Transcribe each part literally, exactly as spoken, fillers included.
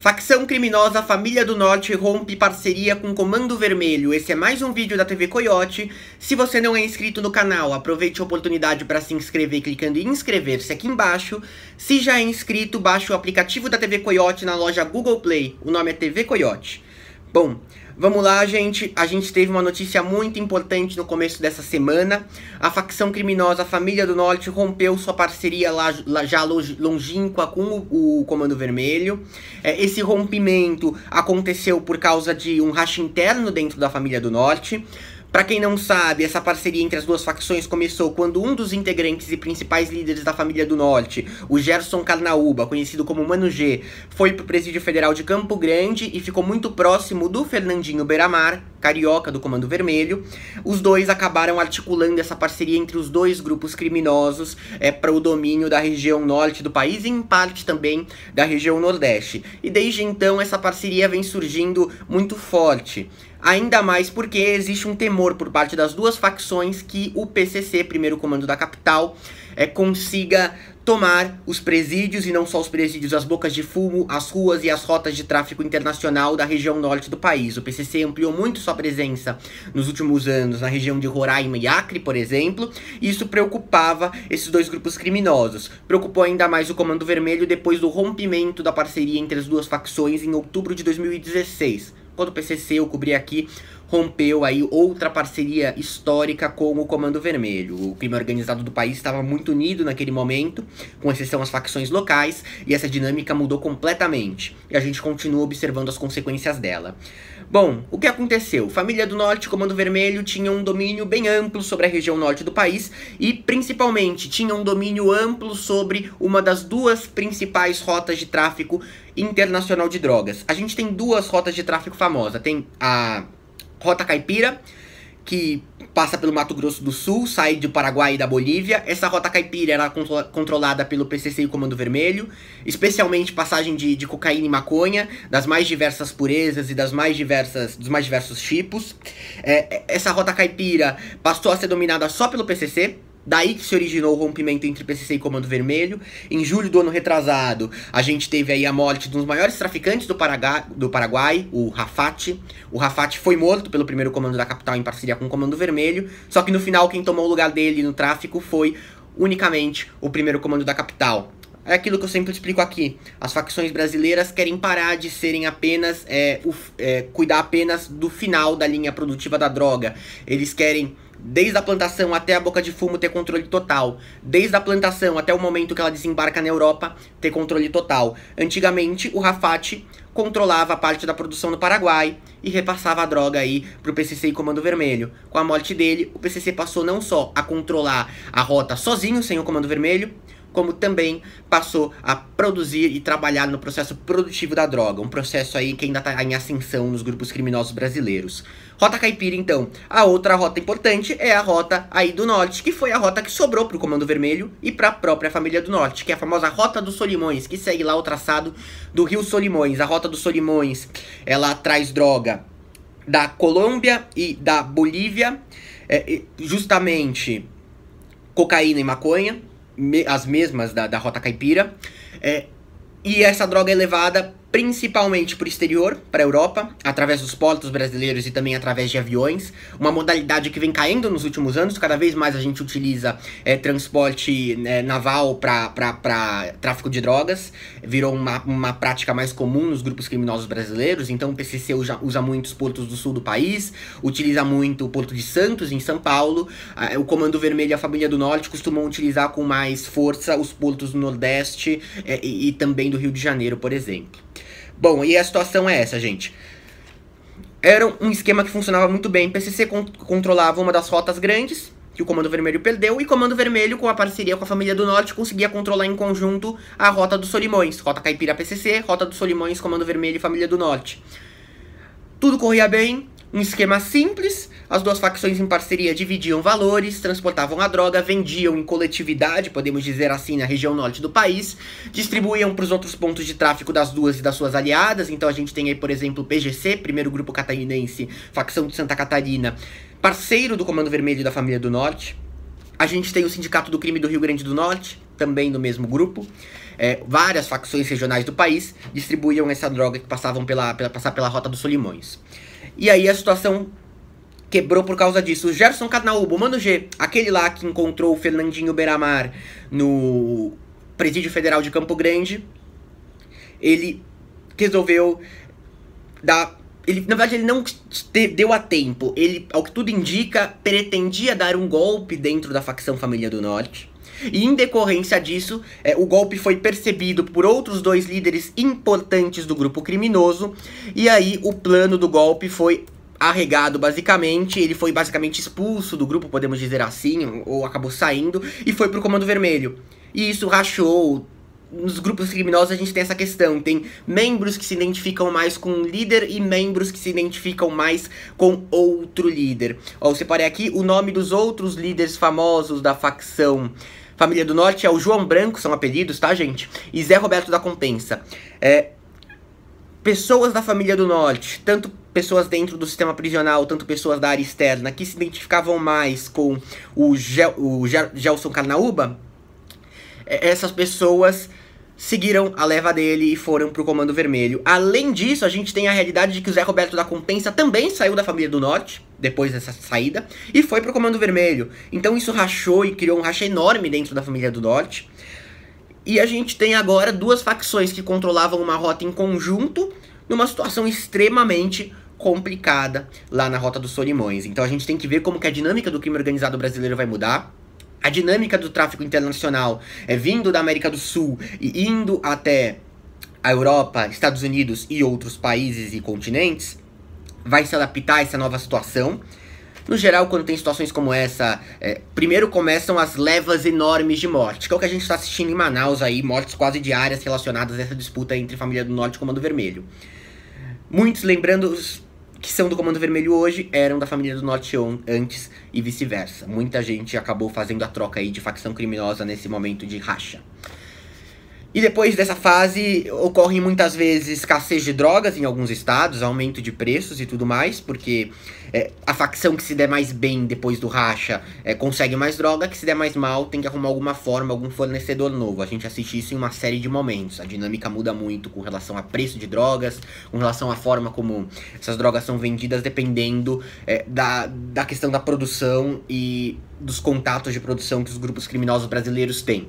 Facção criminosa Família do Norte rompe parceria com Comando Vermelho. Esse é mais um vídeo da T V Coiote. Se você não é inscrito no canal, aproveite a oportunidade para se inscrever clicando em inscrever-se aqui embaixo. Se já é inscrito, baixe o aplicativo da T V Coiote na loja Google Play. O nome é T V Coiote. Bom, vamos lá, gente. A gente teve uma notícia muito importante no começo dessa semana. A facção criminosa Família do Norte rompeu sua parceria lá, lá já longínqua com o, o Comando Vermelho. É, esse rompimento aconteceu por causa de um racha interno dentro da Família do Norte. Para quem não sabe, essa parceria entre as duas facções começou quando um dos integrantes e principais líderes da Família do Norte, o Gerson Carnaúba, conhecido como Mano G, foi pro Presídio Federal de Campo Grande e ficou muito próximo do Fernandinho Beiramar, carioca do Comando Vermelho. Os dois acabaram articulando essa parceria entre os dois grupos criminosos é, para o domínio da região norte do país e em parte também da região nordeste. E desde então essa parceria vem surgindo muito forte. Ainda mais porque existe um temor por parte das duas facções que o P C C, primeiro comando da capital, é, consiga tomar os presídios, e não só os presídios, as bocas de fumo, as ruas e as rotas de tráfico internacional da região norte do país. O P C C ampliou muito sua presença nos últimos anos na região de Roraima e Acre, por exemplo, e isso preocupava esses dois grupos criminosos. Preocupou ainda mais o Comando Vermelho depois do rompimento da parceria entre as duas facções em outubro de dois mil e dezesseis. Quando o P C C, eu cobri aqui, rompeu aí outra parceria histórica com o Comando Vermelho. O crime organizado do país estava muito unido naquele momento, com exceção às facções locais, e essa dinâmica mudou completamente. E a gente continua observando as consequências dela. Bom, o que aconteceu? Família do Norte e Comando Vermelho tinham um domínio bem amplo sobre a região norte do país e, principalmente, tinham um domínio amplo sobre uma das duas principais rotas de tráfico internacional de drogas. A gente tem duas rotas de tráfico famosas. Tem a Rota Caipira, que passa pelo Mato Grosso do Sul, sai do Paraguai e da Bolívia. Essa Rota Caipira era contro controlada pelo P C C e o Comando Vermelho, especialmente passagem de, de cocaína e maconha, das mais diversas purezas e das mais diversas, dos mais diversos tipos. É, essa Rota Caipira passou a ser dominada só pelo P C C. Daí que se originou o rompimento entre P C C e Comando Vermelho. Em julho do ano retrasado, a gente teve aí a morte de um dos maiores traficantes do, Paraguai, do Paraguai, o Rafati. O Rafati foi morto pelo primeiro comando da capital em parceria com o Comando Vermelho. Só que no final quem tomou o lugar dele no tráfico foi unicamente o primeiro comando da capital. É aquilo que eu sempre explico aqui. As facções brasileiras querem parar de serem apenas, é, o, é, cuidar apenas do final da linha produtiva da droga. Eles querem, desde a plantação até a boca de fumo, ter controle total. Desde a plantação até o momento que ela desembarca na Europa, ter controle total. Antigamente, o Rafati controlava a parte da produção no Paraguai e repassava a droga aí pro P C C e Comando Vermelho. Com a morte dele, o P C C passou não só a controlar a rota sozinho, sem o Comando Vermelho, como também passou a produzir e trabalhar no processo produtivo da droga. Um processo aí que ainda está em ascensão nos grupos criminosos brasileiros. Rota Caipira, então. A outra rota importante é a rota aí do Norte, que foi a rota que sobrou para o Comando Vermelho e para a própria Família do Norte, que é a famosa Rota dos Solimões, que segue lá o traçado do Rio Solimões. A Rota dos Solimões, ela traz droga da Colômbia e da Bolívia, é, justamente cocaína e maconha, as mesmas da, da Rota Caipira, é, e essa droga é levada principalmente para o exterior, para a Europa, através dos portos brasileiros e também através de aviões, uma modalidade que vem caindo nos últimos anos. Cada vez mais a gente utiliza é, transporte é, naval para tráfico de drogas, virou uma, uma prática mais comum nos grupos criminosos brasileiros. Então o P C C usa, usa muito os portos do sul do país, utiliza muito o Porto de Santos, em São Paulo. O Comando Vermelho e a Família do Norte costumam utilizar com mais força os portos do Nordeste é, e, e também do Rio de Janeiro, por exemplo. Bom, e a situação é essa, gente. Era um esquema que funcionava muito bem. P C C con controlava uma das rotas grandes, que o Comando Vermelho perdeu, e Comando Vermelho, com a parceria com a Família do Norte, conseguia controlar em conjunto a Rota dos Solimões. Rota Caipira P C C, Rota dos Solimões, Comando Vermelho e Família do Norte. Tudo corria bem, um esquema simples. As duas facções em parceria dividiam valores, transportavam a droga, vendiam em coletividade, podemos dizer assim, na região norte do país, distribuíam para os outros pontos de tráfico das duas e das suas aliadas. Então a gente tem aí, por exemplo, o P G C, primeiro grupo catarinense, facção de Santa Catarina, parceiro do Comando Vermelho e da Família do Norte. A gente tem o Sindicato do Crime do Rio Grande do Norte, também do mesmo grupo. é, várias facções regionais do país distribuíam essa droga que passavam pela, pela, passar pela Rota dos Solimões. E aí a situação quebrou por causa disso. O Gerson Carnaúba, o Mano G, aquele lá que encontrou o Fernandinho Beiramar no Presídio Federal de Campo Grande, ele resolveu dar... Ele, na verdade, ele não deu a tempo. Ele, ao que tudo indica, pretendia dar um golpe dentro da facção Família do Norte. E em decorrência disso, é, o golpe foi percebido por outros dois líderes importantes do grupo criminoso. E aí o plano do golpe foi arregado basicamente. Ele foi basicamente expulso do grupo, podemos dizer assim, ou acabou saindo, e foi pro Comando Vermelho. E isso rachou. Nos grupos criminosos a gente tem essa questão, tem membros que se identificam mais com um líder e membros que se identificam mais com outro líder. Ó, eu separei aqui o nome dos outros líderes famosos da facção Família do Norte, é o João Branco, são apelidos, tá, gente? E Zé Roberto da Compensa. É, pessoas da Família do Norte, tanto pessoas dentro do sistema prisional, tanto pessoas da área externa, que se identificavam mais com o, Gel, o Gel, Gelson Carnaúba, essas pessoas seguiram a leva dele e foram pro Comando Vermelho. Além disso, a gente tem a realidade de que o Zé Roberto da Compensa também saiu da Família do Norte, depois dessa saída, e foi pro Comando Vermelho. Então isso rachou e criou um racha enorme dentro da Família do Norte. E a gente tem agora duas facções que controlavam uma rota em conjunto, numa situação extremamente complicada lá na Rota dos Solimões. Então a gente tem que ver como que a dinâmica do crime organizado brasileiro vai mudar. A dinâmica do tráfico internacional é vindo da América do Sul e indo até a Europa, Estados Unidos e outros países e continentes, vai se adaptar a essa nova situação. No geral, quando tem situações como essa, é, primeiro começam as levas enormes de morte, que é o que a gente está assistindo em Manaus aí, mortes quase diárias relacionadas a essa disputa entre Família do Norte e Comando Vermelho. Muitos, lembrando que são do Comando Vermelho hoje, eram da Família do Norte antes e vice-versa. Muita gente acabou fazendo a troca aí de facção criminosa nesse momento de racha. E depois dessa fase, ocorre muitas vezes escassez de drogas em alguns estados, aumento de preços e tudo mais, porque é, a facção que se der mais bem depois do racha é, consegue mais droga, que se der mais mal tem que arrumar alguma forma, algum fornecedor novo. A gente assiste isso em uma série de momentos. A dinâmica muda muito com relação a preço de drogas, com relação à forma como essas drogas são vendidas, dependendo é, da, da questão da produção e dos contatos de produção que os grupos criminosos brasileiros têm.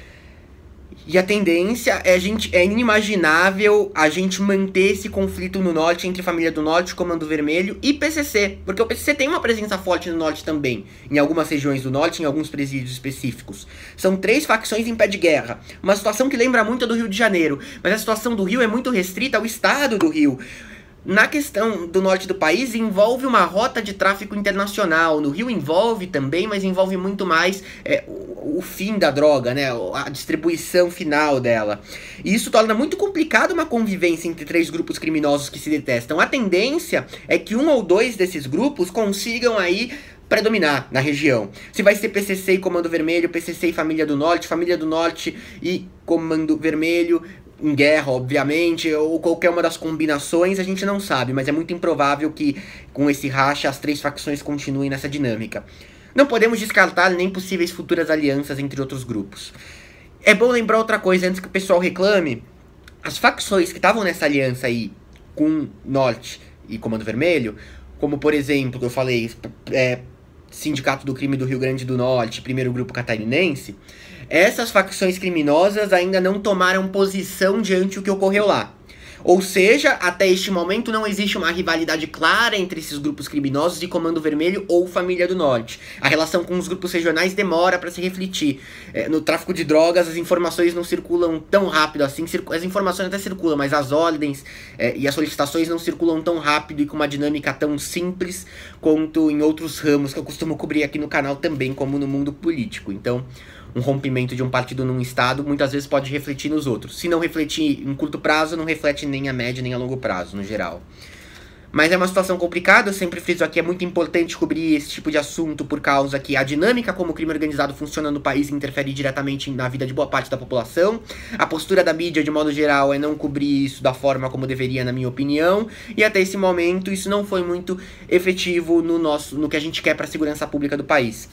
E a tendência é, a gente, é inimaginável a gente manter esse conflito no norte entre Família do Norte, Comando Vermelho e P C C. Porque o P C C tem uma presença forte no norte também, em algumas regiões do norte, em alguns presídios específicos. São três facções em pé de guerra. Uma situação que lembra muito a do Rio de Janeiro. Mas a situação do Rio é muito restrita ao estado do Rio. Na questão do norte do país, envolve uma rota de tráfico internacional. No Rio envolve também, mas envolve muito mais é, o, o fim da droga, né? A distribuição final dela. E isso torna muito complicado uma convivência entre três grupos criminosos que se detestam. A tendência é que um ou dois desses grupos consigam aí predominar na região. Se vai ser P C C e Comando Vermelho, P C C e Família do Norte, Família do Norte e Comando Vermelho em guerra, obviamente, ou qualquer uma das combinações, a gente não sabe, mas é muito improvável que com esse racha as três facções continuem nessa dinâmica. Não podemos descartar nem possíveis futuras alianças entre outros grupos. É bom lembrar outra coisa antes que o pessoal reclame. As facções que estavam nessa aliança aí com Norte e Comando Vermelho, como por exemplo, que eu falei, é, Sindicato do Crime do Rio Grande do Norte, Primeiro Grupo Catarinense, essas facções criminosas ainda não tomaram posição diante do que ocorreu lá. Ou seja, até este momento não existe uma rivalidade clara entre esses grupos criminosos e Comando Vermelho ou Família do Norte. A relação com os grupos regionais demora para se refletir. É, no tráfico de drogas, as informações não circulam tão rápido assim. As informações até circulam, mas as ordens é, e as solicitações não circulam tão rápido e com uma dinâmica tão simples quanto em outros ramos que eu costumo cobrir aqui no canal também, como no mundo político. Então, um rompimento de um partido num estado muitas vezes pode refletir nos outros. Se não refletir em curto prazo, não reflete nem a médio nem a longo prazo, no geral. Mas é uma situação complicada, eu sempre friso aqui, é muito importante cobrir esse tipo de assunto por causa que a dinâmica como o crime organizado funciona no país interfere diretamente na vida de boa parte da população. A postura da mídia, de modo geral, é não cobrir isso da forma como deveria, na minha opinião. E até esse momento, isso não foi muito efetivo no, nosso, no que a gente quer para a segurança pública do país.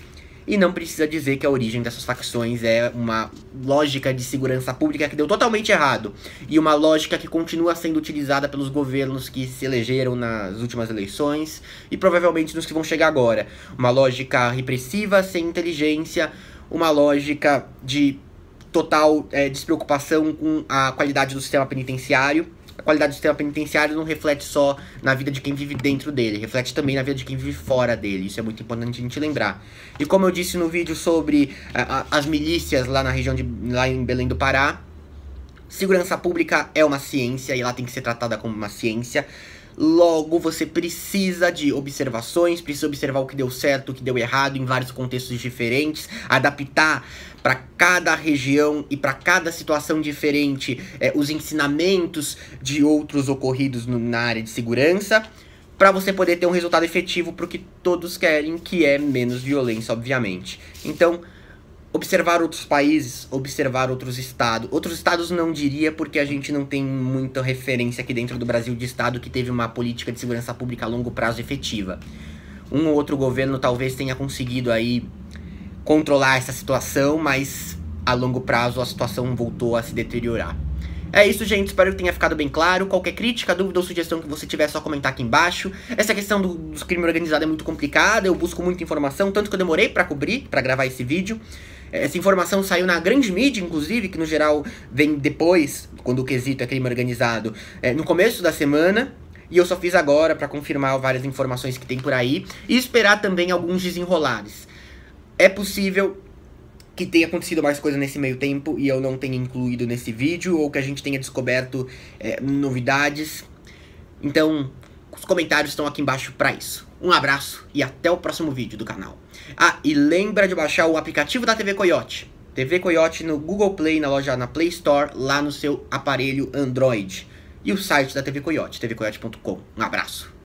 E não precisa dizer que a origem dessas facções é uma lógica de segurança pública que deu totalmente errado. E uma lógica que continua sendo utilizada pelos governos que se elegeram nas últimas eleições. E provavelmente nos que vão chegar agora. Uma lógica repressiva, sem inteligência. Uma lógica de total é, despreocupação com a qualidade do sistema penitenciário. A qualidade do sistema penitenciário não reflete só na vida de quem vive dentro dele, reflete também na vida de quem vive fora dele. Isso é muito importante a gente lembrar. E como eu disse no vídeo sobre a, a, as milícias lá na região de lá em Belém do Pará, segurança pública é uma ciência e ela tem que ser tratada como uma ciência. Logo, você precisa de observações, precisa observar o que deu certo, o que deu errado em vários contextos diferentes, adaptar para cada região e para cada situação diferente é, os ensinamentos de outros ocorridos no, na área de segurança, para você poder ter um resultado efetivo para o que todos querem, que é menos violência, obviamente. Então, observar outros países, observar outros estados. Outros estados não diria, porque a gente não tem muita referência aqui dentro do Brasil de estado que teve uma política de segurança pública a longo prazo efetiva. Um ou outro governo talvez tenha conseguido aí controlar essa situação, mas a longo prazo a situação voltou a se deteriorar. É isso, gente. Espero que tenha ficado bem claro. Qualquer crítica, dúvida ou sugestão que você tiver, é só comentar aqui embaixo. Essa questão do, do crime organizado é muito complicada. Eu busco muita informação, tanto que eu demorei pra cobrir, pra gravar esse vídeo. Essa informação saiu na grande mídia, inclusive, que no geral vem depois, quando o quesito é crime organizado, é, no começo da semana. E eu só fiz agora pra confirmar várias informações que tem por aí. E esperar também alguns desenrolares. É possível que tenha acontecido mais coisa nesse meio tempo e eu não tenha incluído nesse vídeo, ou que a gente tenha descoberto é, novidades. Então, os comentários estão aqui embaixo para isso. Um abraço e até o próximo vídeo do canal. Ah, e lembra de baixar o aplicativo da T V Coiote. T V Coiote no Google Play, na loja, na Play Store, lá no seu aparelho Android. E o site da T V Coiote, t v coiote ponto com. Um abraço.